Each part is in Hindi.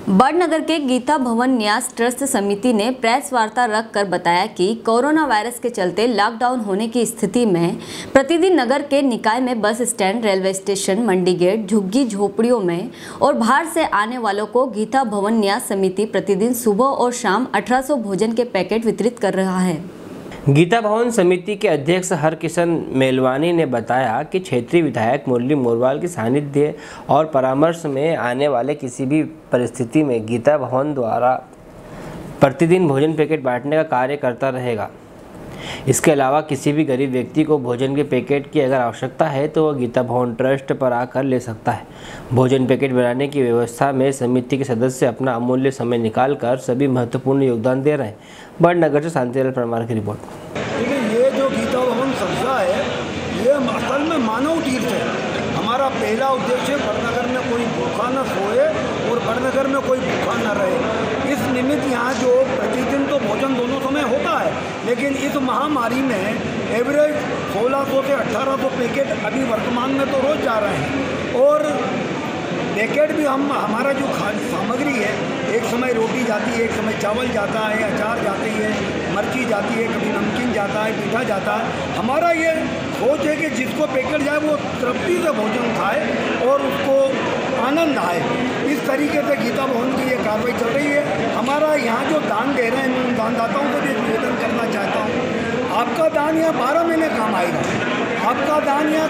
बड़नगर के गीता भवन न्यास ट्रस्ट समिति ने प्रेस वार्ता रखकर बताया कि कोरोना वायरस के चलते लॉकडाउन होने की स्थिति में प्रतिदिन नगर के निकाय में बस स्टैंड, रेलवे स्टेशन, मंडी गेट, झुग्गी झोपड़ियों में और बाहर से आने वालों को गीता भवन न्यास समिति प्रतिदिन सुबह और शाम 1800 भोजन के पैकेट वितरित कर रहा है। गीता भवन समिति के अध्यक्ष हरकिशन मेलवानी ने बताया कि क्षेत्रीय विधायक मुरली मोरवाल के सानिध्य और परामर्श में आने वाले किसी भी परिस्थिति में गीता भवन द्वारा प्रतिदिन भोजन पैकेट बांटने का कार्य करता रहेगा। इसके अलावा किसी भी गरीब व्यक्ति को भोजन के पैकेट की अगर आवश्यकता है तो वह गीता भवन ट्रस्ट पर आकर ले सकता है। भोजन पैकेट बनाने की व्यवस्था में समिति के सदस्य अपना अमूल्य समय निकालकर सभी महत्वपूर्ण योगदान दे रहे हैं। बड़नगर से शांतिलाल परमार की रिपोर्ट। देखिए, ये जो गीता भवन संस्था है ये असल में मानव तीर्थ है। हमारा पहला उद्देश्य बड़नगर में कोई भूखा न सोए और बड़नगर में कोई भूखा न रहे। इस निमित्त यहाँ जो प्रतिदिन तो भोजन दोनों समय होता है, लेकिन इस महामारी में एवरेज 1600 से 1800 पैकेट अभी वर्तमान में तो रोज जा रहे हैं। और पैकेट भी हमारा जो खाद्य सामग्री है, एक समय रोटी जाती है, एक समय चावल जाता है, अचार जाती है, मिर्ची जाती है, कभी नमकीन जाता है, मीठा जाता है। हमारा ये सोच है कि जिसको पैकेट जाए वो तृप्ति से भोजन खाए और उसको आनंद आए। इस तरीके से गीता भवन की ये कार्रवाई चल रही है। हमारा यहाँ जो दान दे रहे हैं, मैं दानदाताओं को भी निवेदन करना चाहता हूँ, आपका दान यहाँ 12 महीने काम आएगा। आपका दान यहाँ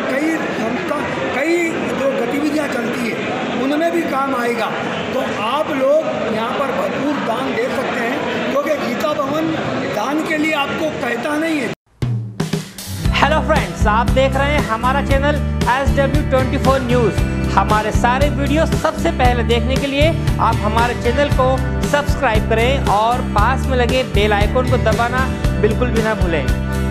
कई जो गतिविधियाँ चलती है उनमें भी काम आएगा। तो आप लोग यहाँ पर भरपूर दान दे सकते हैं, क्योंकि गीता भवन दान के लिए आपको कहता नहीं है। हेलो फ्रेंड्स, आप देख रहे हैं हमारा चैनल SW24 न्यूज़। हमारे सारे वीडियो सबसे पहले देखने के लिए आप हमारे चैनल को सब्सक्राइब करें और पास में लगे बेल आइकन को दबाना बिल्कुल भी ना भूलें।